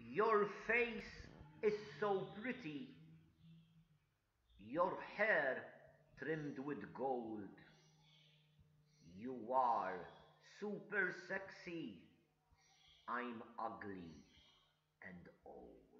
Your face is so pretty, your hair trimmed with gold. You are super sexy. I'm ugly and old.